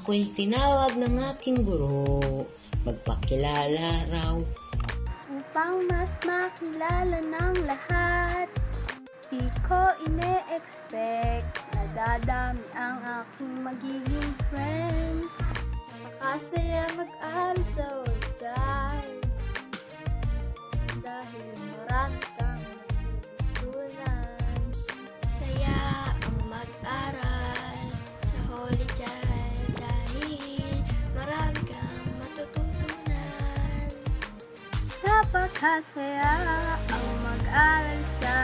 Ako'y tinawag ng aking guro, magpakilala raw. Upang mas makilala ng lahat, di ko ine-expect na dadami ang aking magiging friends. Makasaya mag-aral sa Holy dahil marami kang matutunan. Saya ang mag-aral sa Holy Child dahil marami kang matutunan. Napakasaya ang mag-aral sa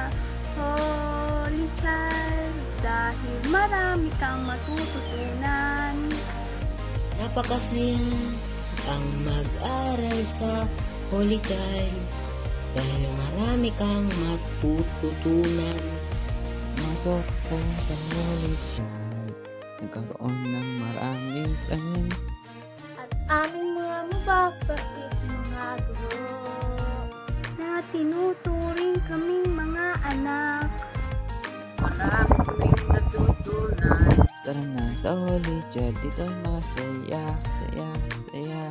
Holy Child dahil marami kang matututunan. Napakasaya ang mag-aral sa Holy Child dahil marami kang matututunan. Masok ko sa Holy Child, nagkaroon ng maraming friends. At aming mga mababait mga guro na tinuturing kaming mga anak. Marami kaming natutunan. Tara na sa Holy Child, dito'y masaya, saya, saya.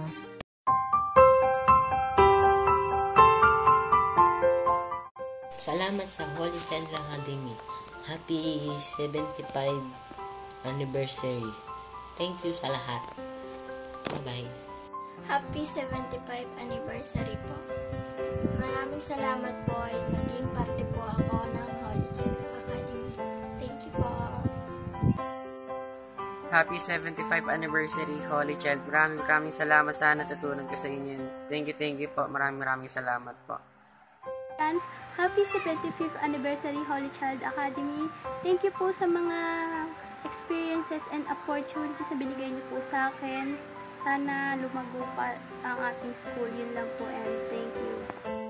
Salamat sa Holy Child Academy. Happy 75 anniversary. Thank you sa lahat. Bye-bye. Happy 75 anniversary po. Maraming salamat po at naging parte po ako ng Holy Child Academy. Thank you po. Happy 75 anniversary, Holy Child. Maraming salamat sa natutunan ko sa inyo. Thank you po. Maraming salamat po. Happy 75th anniversary Holy Child Academy. Thank you po sa mga experiences and opportunities na binigay niyo po sa akin. Sana lumago pa ang ating school. Yun lang po and thank you.